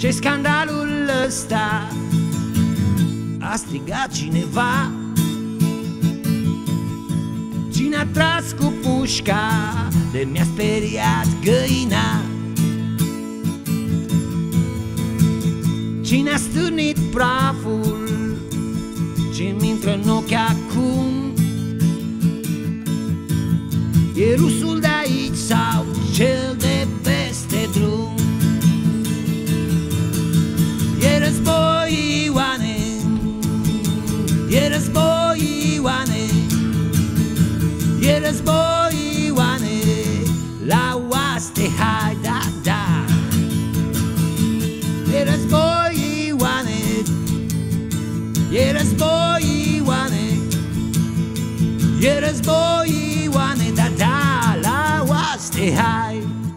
Ce scandalul ăsta? A strigat cineva. Cine a tras cu pușca? De mi-a speriat găina. Cine a stârnit praful ce-mi intră în ochi acum? E rusul de aici sau cel de peste drum? E război, Ioane, e război, Ioane, e război, Ioane, la oaste, hai, da, da. E război, Ioane, e război, Ioane, e război, Ioane, da, da, la oaste, hai.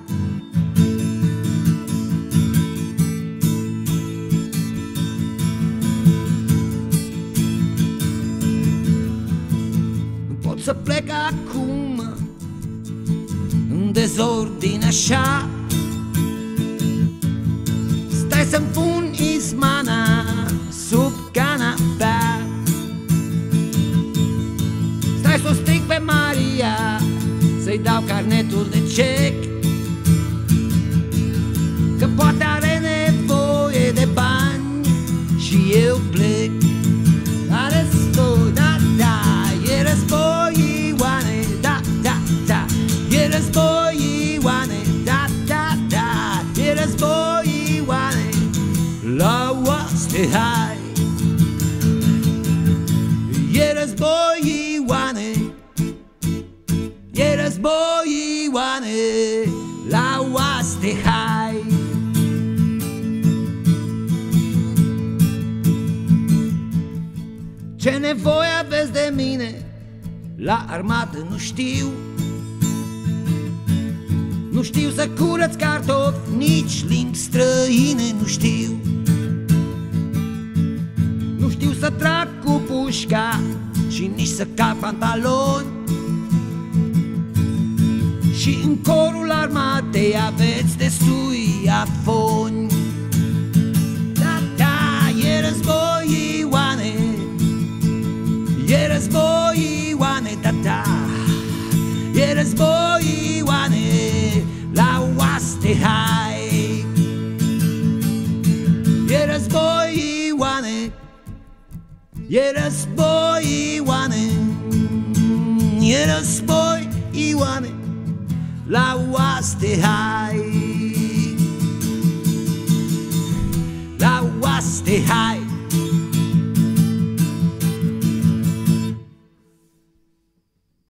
Pot să plec acum în dezordine așa. Stai să-mi pun izmana sub canapea. Stai să o stric pe Maria, să-i dau carnetul de cec, că poate are nevoie de bani și eu plec. La război, da, da, e război, Ioane, da, da, da, e război, Ioane, da, da, da, e război, Ioane, la oaste, hai. E război, Ioane, e război, Ioane, la oaste, hai. Ce nevoie aveți de mine la armată nu știu. Nu știu să curăț cartofi, nici limbi străine nu știu. Nu știu să trag cu pușca și nici să calc pantaloni. Și în corul armatei aveți destui afoni. Da, da, e război, Ioane, e război, Ioane, da, da, e război, Ioane, la oaste, hai. E război, Ioane, e război, Ioane, e război, Ioane, la oaste, hai. La oaste, hai.